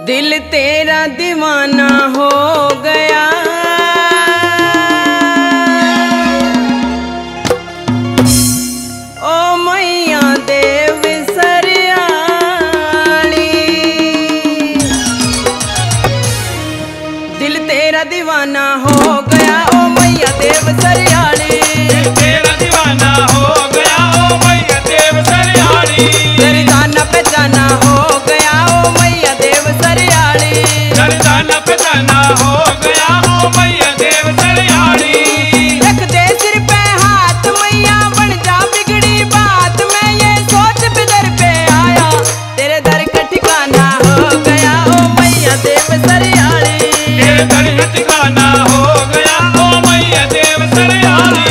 दिल तेरा दीवाना हो गया, ओ मैया देव सरयाली। दिल तेरा दीवाना हो गया, ओ मैया देव सरयाली। दिल तेरा दीवाना हो गया, ओ मैया देव सरयाली। तेरी जाना पहचाना हो गया, ओ मैया देव सरयाली। तेरी जाना पहचाना हो गया, ओ मैया देव सरयाली। रख दे सिर पे हाथ मैया, बन जा बिगड़ी बात। मैं ये सोच पे दर पे आया, तेरे दर का ठिकाना हो गया, ओ मैया देव सरयाली। तेरे दर का ठिकाना हो गया, ओ मैया देव सरयाली।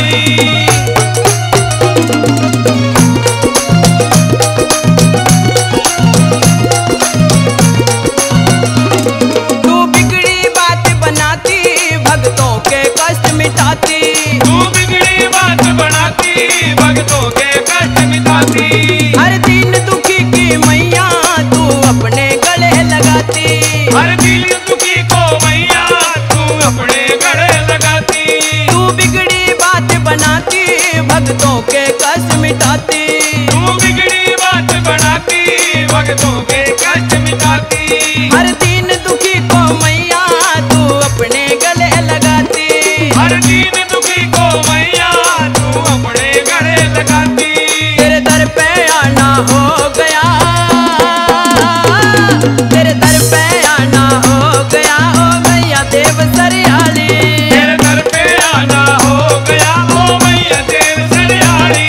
तू बिगड़ी बात बनाती, भक्तों के कष्ट मिटाती। तू बिगड़ी बात बनाती, भक्तों के कष्ट मिटाती। हर दिन दुखी की मैया तू अपने गले लगाती। हर दिल दुखी को मैया तू अपने गले लगाती। तू बिगड़ी बात बनाती, भक्तों के कष्ट मिटाती। तू बिगड़ी बात बनाती, भक्तों के कष्ट मिटाती। हर दिन दुखी को मैया तू अपने गले लगाती। हर दिन दुखी को मैया तू अपने गले लगाती। तेरे दर पे आना हो गया, तेरे दर पे आना हो गया, ओ मैया देव सरयाली। तेरे दर पे आना हो गया, ओ मैया देव सरयाली।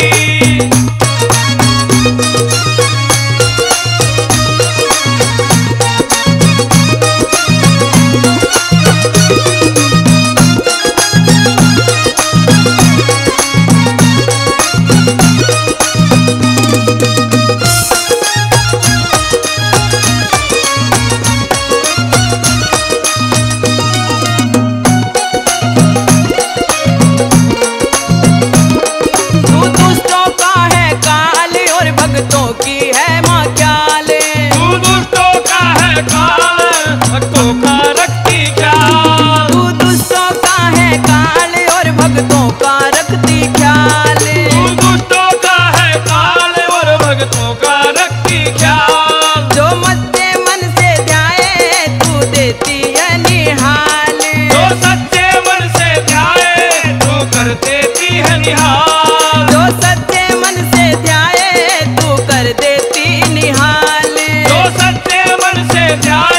तू दुष्टों का है काल और भक्तों की है माँ ख्याल। तू दुष्टों का है काल, भक्तों का रखती ख्याल। तू दुष्टों का है काल और भक्तों का रखती ख्याल। तू दुष्टों का है काल और भक्तों का रखती ख्याल। जो मस्ते मन से ध्याए तू देती है निहाल। जो सच्चे मन से ध्याए तू कर देती है निहाल। जो सच्चे मन से ध्याए तू कर देती निहाल। जो सच्चे मन से ध्याए